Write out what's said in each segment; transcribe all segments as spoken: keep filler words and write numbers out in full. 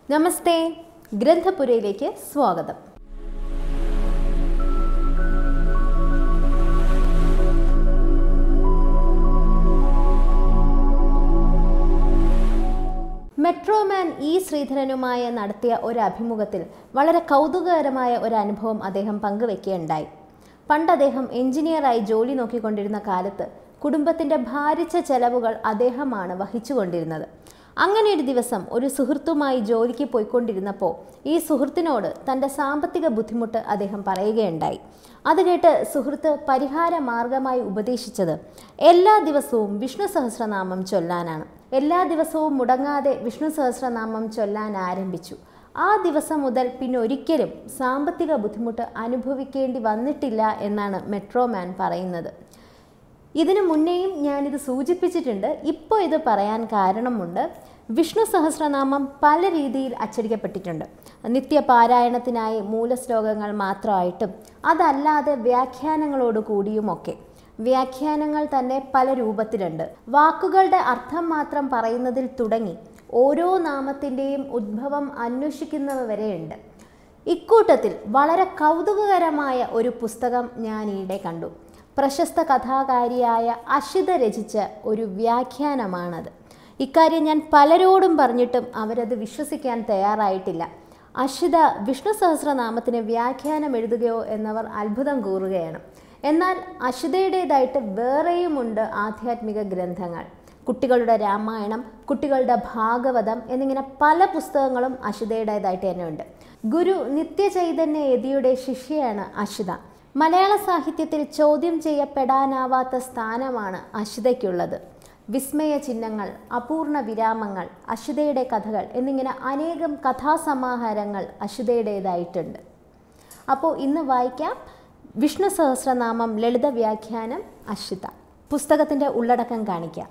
നമസ്തേ, ഗ്രന്ഥപുരയിലേക്ക് സ്വാഗതം. Metro man E ശ്രീധരനുമായി നടത്തിയ ഒരു അഭിമുഖത്തിൽ വളരെ കൗതുകകരമായ ഒരു അനുഭവം അദ്ദേഹം പങ്കുവെക്കുകയുണ്ടായി. പണ്ട് അദ്ദേഹം എഞ്ചിനീയറായി ജോലി നോക്കിക്കൊണ്ടിരുന്ന കാലത്ത് കുടുംബത്തിൻ്റെ ഭാരിച്ച ചെലവുകൾ അദ്ദേഹമാണ് വഹിച്ചുകൊണ്ടിരുന്നത്. അങ്ങനെ ഒരു ദിവസം ഒരു സുഹൃത്തുമായി ജോലിക്ക് പോയിക്കൊണ്ടിരുന്നപ്പോൾ ഈ സുഹൃത്തിനോട് തൻ്റെ സാമ്പത്തിക ബുദ്ധിമുട്ട് അദ്ദേഹം പറയുകയുണ്ടായി. അത് കേട്ട് സുഹൃത്ത് പരിഹാര മാർഗമായി ഉപദേശിച്ചത് എല്ലാ ദിവസവും വിഷ്ണു സഹസ്രനാമം ചൊല്ലാനാണ്. എല്ലാ ദിവസവും മുടങ്ങാതെ വിഷ്ണു സഹസ്രനാമം ചൊല്ലാൻ ആരംഭിച്ചു. ആ ദിവസം മുതൽ പിന്നെ ഒരിക്കലും സാമ്പത്തിക ബുദ്ധിമുട്ട് അനുഭവിക്കേണ്ടി വന്നിട്ടില്ല എന്നാണ് മെട്രോമാൻ പറയുന്നത്. ഇതിനു മുന്നേയും ഞാനിത് സൂചിപ്പിച്ചിട്ടുണ്ട്. ഇപ്പോൾ ഇത് പറയാൻ കാരണമുണ്ട്. വിഷ്ണു സഹസ്രനാമം പല രീതിയിൽ അച്ചടിക്കപ്പെട്ടിട്ടുണ്ട്. നിത്യപാരായണത്തിനായി മൂലശ്ലോകങ്ങൾ മാത്രമായിട്ടും അതല്ലാതെ വ്യാഖ്യാനങ്ങളോട് കൂടിയുമൊക്കെ. വ്യാഖ്യാനങ്ങൾ തന്നെ പല രൂപത്തിലുണ്ട്. വാക്കുകളുടെ അർത്ഥം മാത്രം പറയുന്നതിൽ തുടങ്ങി ഓരോ നാമത്തിൻ്റെയും ഉദ്ഭവം അന്വേഷിക്കുന്നവരെയുണ്ട്. ഇക്കൂട്ടത്തിൽ വളരെ കൗതുകകരമായ ഒരു പുസ്തകം ഞാൻ ഈയിടെ കണ്ടു. പ്രശസ്ത കഥാകാരിയായ അഷിത രചിച്ച ഒരു വ്യാഖ്യാനമാണത്. ഇക്കാര്യം ഞാൻ പലരോടും പറഞ്ഞിട്ടും അവരത് വിശ്വസിക്കാൻ തയ്യാറായിട്ടില്ല. അഷിത വിഷ്ണു സഹസ്രനാമത്തിന് വ്യാഖ്യാനം എഴുതുകയോ എന്നവർ അത്ഭുതം കൂറുകയാണ്. എന്നാൽ അഷിതയുടേതായിട്ട് വേറെയുമുണ്ട് ആധ്യാത്മിക ഗ്രന്ഥങ്ങൾ. കുട്ടികളുടെ രാമായണം, കുട്ടികളുടെ ഭാഗവതം എന്നിങ്ങനെ പല പുസ്തകങ്ങളും അഷിതയുടേതായിട്ട് തന്നെ ഉണ്ട്. ഗുരു നിത്യചൈതന്യ യതിയുടെ ശിഷ്യയാണ് അഷിത. മലയാള സാഹിത്യത്തിൽ ചോദ്യം ചെയ്യപ്പെടാനാവാത്ത സ്ഥാനമാണ് അഷിതയ്ക്കുള്ളത്. വിസ്മയ ചിഹ്നങ്ങൾ, അപൂർണ വിരാമങ്ങൾ, അഷിതയുടെ കഥകൾ എന്നിങ്ങനെ അനേകം കഥാസമാഹാരങ്ങൾ അഷിതയുടേതായിട്ടുണ്ട്. അപ്പോൾ ഇന്ന് വായിക്കാം വിഷ്ണു സഹസ്രനാമം ലളിത വ്യാഖ്യാനം അഷിത. പുസ്തകത്തിൻ്റെ ഉള്ളടക്കം കാണിക്കാം.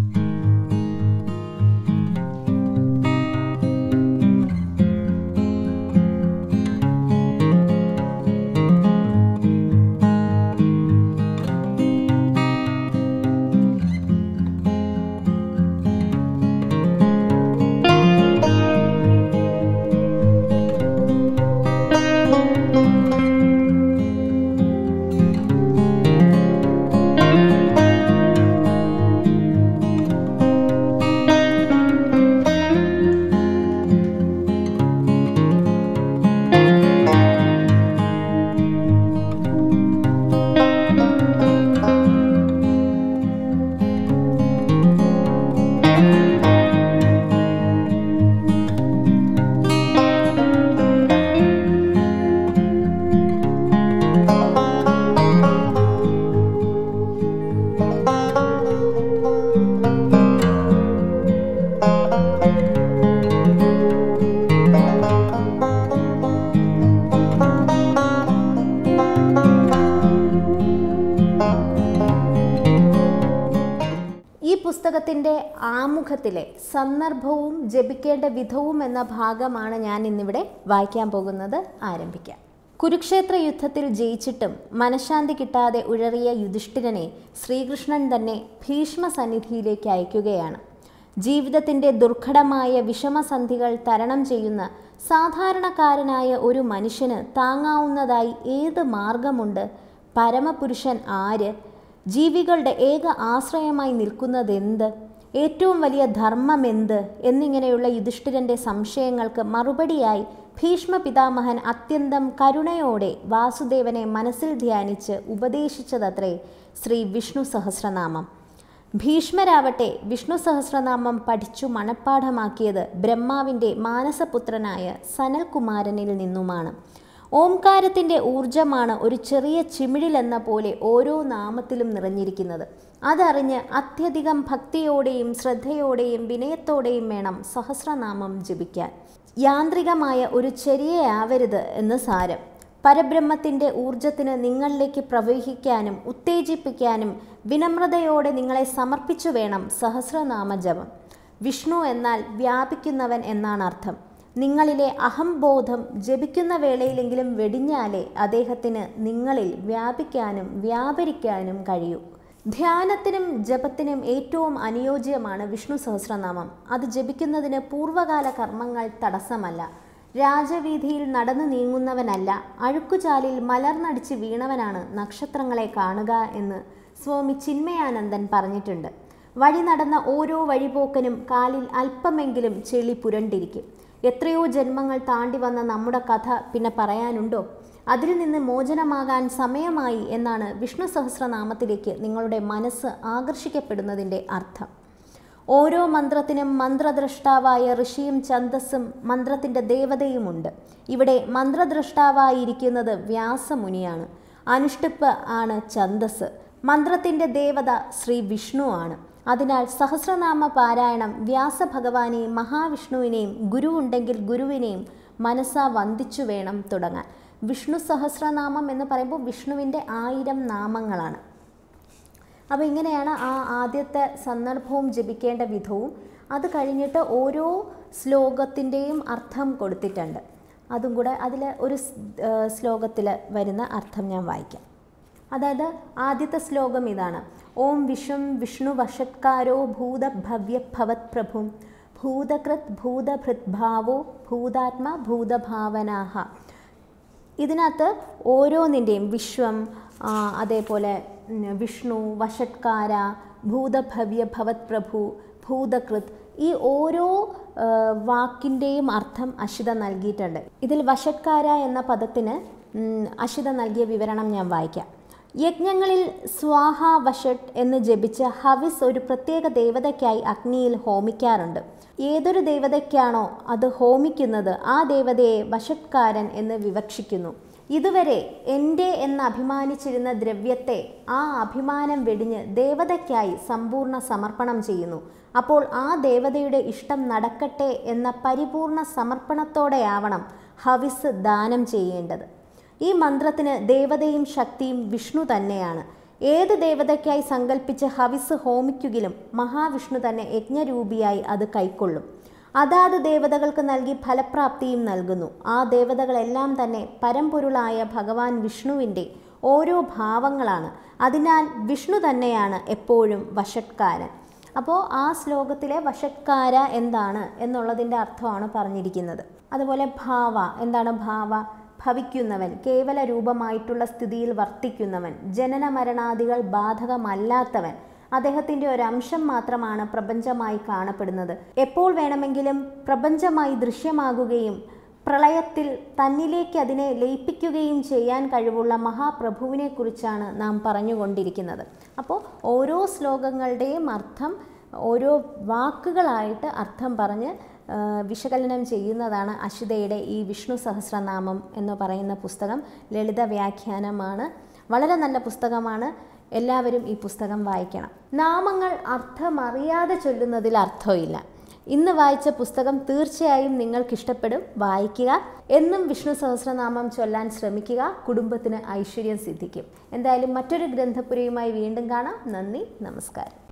പുസ്തകത്തിൻ്റെ ആമുഖത്തിലെ സന്ദർഭവും ജപിക്കേണ്ട വിധവും എന്ന ഭാഗമാണ് ഞാൻ ഇന്നിവിടെ വായിക്കാൻ പോകുന്നത്. ആരംഭിക്കാം. കുരുക്ഷേത്ര യുദ്ധത്തിൽ ജയിച്ചിട്ടും മനഃശാന്തി കിട്ടാതെ ഉഴറിയ യുധിഷ്ഠിരനെ ശ്രീകൃഷ്ണൻ തന്നെ ഭീഷ്മ സന്നിധിയിലേക്ക് അയക്കുകയാണ്. ജീവിതത്തിൻ്റെ ദുർഘടമായ വിഷമസന്ധികൾ തരണം ചെയ്യുന്ന സാധാരണക്കാരനായ ഒരു മനുഷ്യന് താങ്ങാവുന്നതായി ഏത് മാർഗമുണ്ട്? പരമപുരുഷൻ ആര്? ജീവികളുടെ ഏക ആശ്രയമായി നിൽക്കുന്നതെന്ത്? ഏറ്റവും വലിയ ധർമ്മമെന്ത്? എന്നിങ്ങനെയുള്ള യുധിഷ്ഠിരൻ്റെ സംശയങ്ങൾക്ക് മറുപടിയായി ഭീഷ്മ പിതാമഹൻ അത്യന്തം കരുണയോടെ വാസുദേവനെ മനസ്സിൽ ധ്യാനിച്ച് ഉപദേശിച്ചതത്രേ ശ്രീ വിഷ്ണു സഹസ്രനാമം. ഭീഷ്മരാവട്ടെ വിഷ്ണു സഹസ്രനാമം പഠിച്ചു മനഃപ്പാഠമാക്കിയത് ബ്രഹ്മാവിൻ്റെ മാനസപുത്രനായ സനൽകുമാരനിൽ നിന്നുമാണ്. ഓംകാരത്തിൻ്റെ ഊർജമാണ് ഒരു ചെറിയ ചിമിഴിലെന്ന പോലെ ഓരോ നാമത്തിലും നിറഞ്ഞിരിക്കുന്നത്. അതറിഞ്ഞ് അത്യധികം ഭക്തിയോടെയും ശ്രദ്ധയോടെയും വിനയത്തോടെയും വേണം സഹസ്രനാമം ജപിക്കാൻ. യാന്ത്രികമായ ഒരു ചര്യയാവരുത് എന്ന് സാരം. പരബ്രഹ്മത്തിൻ്റെ ഊർജത്തിന് നിങ്ങളിലേക്ക് പ്രവഹിക്കാനും ഉത്തേജിപ്പിക്കാനും വിനമ്രതയോടെ നിങ്ങളെ സമർപ്പിച്ചു വേണം സഹസ്രനാമജപം. വിഷ്ണു എന്നാൽ വ്യാപിക്കുന്നവൻ എന്നാണ് അർത്ഥം. നിങ്ങളിലെ അഹംബോധം ജപിക്കുന്ന വേളയിലെങ്കിലും വെടിഞ്ഞാലേ അദ്ദേഹത്തിന് നിങ്ങളിൽ വ്യാപിക്കാനും വ്യാപരിക്കാനും കഴിയൂ. ധ്യാനത്തിനും ജപത്തിനും ഏറ്റവും അനുയോജ്യമാണ് വിഷ്ണു സഹസ്രനാമം. അത് ജപിക്കുന്നതിന് പൂർവ്വകാല കർമ്മങ്ങൾ തടസ്സമല്ല. രാജവീതിയിൽ നടന്നു നീങ്ങുന്നവനല്ല, അഴുക്കുചാലിൽ മലർന്നടിച്ച് വീണവനാണ് നക്ഷത്രങ്ങളെ കാണുക എന്ന് സ്വാമി ചിന്മയാനന്ദൻ പറഞ്ഞിട്ടുണ്ട്. വഴി നടന്ന ഓരോ വഴിപോക്കനും കാലിൽ അല്പമെങ്കിലും ചെളി പുരണ്ടിരിക്കും. എത്രയോ ജന്മങ്ങൾ താണ്ടി വന്ന നമ്മുടെ കഥ പിന്നെ പറയാനുണ്ടോ? അതിൽ നിന്ന് മോചനമാകാൻ സമയമായി എന്നാണ് വിഷ്ണു സഹസ്രനാമത്തിലേക്ക് നിങ്ങളുടെ മനസ്സ് ആകർഷിക്കപ്പെടുന്നതിൻ്റെ അർത്ഥം. ഓരോ മന്ത്രത്തിനും മന്ത്രദ്രഷ്ടാവായ ഋഷിയും ഛന്ദസ്സും മന്ത്രത്തിൻ്റെ ദേവതയുമുണ്ട്. ഇവിടെ മന്ത്രദ്രഷ്ടാവായിരിക്കുന്നത് വ്യാസമുനിയാണ്. അനുഷ്ഠിപ്പ് ആണ് ഛന്ദസ്. മന്ത്രത്തിൻ്റെ ദേവത ശ്രീ വിഷ്ണു ആണ്. അതിനാൽ സഹസ്രനാമ പാരായണം വ്യാസഭഗവാനെയും മഹാവിഷ്ണുവിനെയും, ഗുരു ഉണ്ടെങ്കിൽ ഗുരുവിനെയും മനസ്സാ വന്ദിച്ചു വേണം തുടങ്ങാൻ. വിഷ്ണു സഹസ്രനാമം എന്ന് പറയുമ്പോൾ വിഷ്ണുവിൻ്റെ ആയിരം നാമങ്ങളാണ്. അപ്പോൾ ഇങ്ങനെയാണ് ആ ആദ്യത്തെ സന്ദർഭവും ജപിക്കേണ്ട വിധവും. അത് കഴിഞ്ഞിട്ട് ഓരോ ശ്ലോകത്തിൻ്റെയും അർത്ഥം കൊടുത്തിട്ടുണ്ട്. അതും കൂടെ അതിൽ ഒരു ശ്ലോകത്തിൽ വരുന്ന അർത്ഥം ഞാൻ വായിക്കാം. അതായത് ആദ്യത്തെ ശ്ലോകം ഇതാണ്: ഓം വിശ്വം വിഷ്ണു വഷത്കാരോ ഭൂതഭവ്യ ഭവത് പ്രഭും ഭൂതകൃത് ഭൂതഭൃദ്ഭാവോ ഭൂതാത്മ ഭൂതഭാവനാഹ. ഇതിനകത്ത് ഓരോന്നിൻ്റെയും വിശ്വം, അതേപോലെ വിഷ്ണു, വഷത്കാര, ഭൂതഭവ്യ ഭവത് പ്രഭു, ഭൂതകൃത്, ഈ ഓരോ വാക്കിൻ്റെയും അർത്ഥം അശ്വിത നൽകിയിട്ടുണ്ട്. ഇതിൽ വഷത്കാര എന്ന പദത്തിന് അശ്വിത നൽകിയ വിവരണം ഞാൻ വായിക്കാം. യജ്ഞങ്ങളിൽ സ്വാഹ വഷട്ട് എന്ന് ജപിച്ച് ഹവിസ് ഒരു പ്രത്യേക ദേവതയ്ക്കായി അഗ്നിയിൽ ഹോമിക്കാറുണ്ട്. ഏതൊരു ദേവതയ്ക്കാണോ അത് ഹോമിക്കുന്നത് ആ ദേവതയെ വഷട്കാരൻ എന്ന് വിവക്ഷിക്കുന്നു. ഇതുവരെ എൻ്റെ എന്ന് അഭിമാനിച്ചിരുന്ന ദ്രവ്യത്തെ ആ അഭിമാനം വെടിഞ്ഞ് ദേവതയ്ക്കായി സമ്പൂർണ്ണ സമർപ്പണം ചെയ്യുന്നു. അപ്പോൾ ആ ദേവതയുടെ ഇഷ്ടം നടക്കട്ടെ എന്ന പരിപൂർണ സമർപ്പണത്തോടെയാവണം ഹവിസ് ദാനം ചെയ്യേണ്ടത്. ഈ മന്ത്രത്തിന് ദേവതയും ശക്തിയും വിഷ്ണു തന്നെയാണ്. ഏത് ദേവതയ്ക്കായി സങ്കല്പിച്ച് ഹവിസ് ഹോമിക്കുകിലും മഹാവിഷ്ണു തന്നെ യജ്ഞരൂപിയായി അത് കൈക്കൊള്ളും. അതാത് ദേവതകൾക്ക് നൽകി ഫലപ്രാപ്തിയും നൽകുന്നു. ആ ദേവതകളെല്ലാം തന്നെ പരമ്പൊരുളായ ഭഗവാൻ വിഷ്ണുവിൻ്റെ ഓരോ ഭാവങ്ങളാണ്. അതിനാൽ വിഷ്ണു തന്നെയാണ് എപ്പോഴും വഷട്കാരൻ. അപ്പോൾ ആ ശ്ലോകത്തിലെ വഷട്കാര എന്താണ് എന്നുള്ളതിൻ്റെ അർത്ഥമാണ് പറഞ്ഞിരിക്കുന്നത്. അതുപോലെ ഭാവ എന്താണ്? ഭാവ ഭവിക്കുന്നവൻ, കേവല രൂപമായിട്ടുള്ള സ്ഥിതിയിൽ വർത്തിക്കുന്നവൻ, ജനന മരണാദികൾ ബാധകമല്ലാത്തവൻ, അദ്ദേഹത്തിൻ്റെ ഒരംശം മാത്രമാണ് പ്രപഞ്ചമായി കാണപ്പെടുന്നത്. എപ്പോൾ വേണമെങ്കിലും പ്രപഞ്ചമായി ദൃശ്യമാകുകയും പ്രളയത്തിൽ തന്നിലേക്ക് അതിനെ ലയിപ്പിക്കുകയും ചെയ്യാൻ കഴിവുള്ള മഹാപ്രഭുവിനെ കുറിച്ചാണ് നാം പറഞ്ഞുകൊണ്ടിരിക്കുന്നത്. അപ്പോൾ ഓരോ ശ്ലോകങ്ങളുടെയും അർത്ഥം ഓരോ വാക്കുകളായിട്ട് അർത്ഥം പറഞ്ഞ് വിശകലനം ചെയ്യുന്നതാണ് അശ്വിതയുടെ ഈ വിഷ്ണു സഹസ്രനാമം എന്ന് പറയുന്ന പുസ്തകം. ലളിത വ്യാഖ്യാനമാണ്, വളരെ നല്ല പുസ്തകമാണ്. എല്ലാവരും ഈ പുസ്തകം വായിക്കണം. നാമങ്ങൾ അർത്ഥമറിയാതെ ചൊല്ലുന്നതിൽ അർത്ഥമില്ല. ഇന്ന് വായിച്ച പുസ്തകം തീർച്ചയായും നിങ്ങൾക്കിഷ്ടപ്പെടും. വായിക്കുക. എന്നും വിഷ്ണു സഹസ്രനാമം ചൊല്ലാൻ ശ്രമിക്കുക. കുടുംബത്തിന് ഐശ്വര്യം സിദ്ധിക്കും. എന്തായാലും മറ്റൊരു ഗ്രന്ഥപുരയുമായി വീണ്ടും കാണാം. നന്ദി, നമസ്കാരം.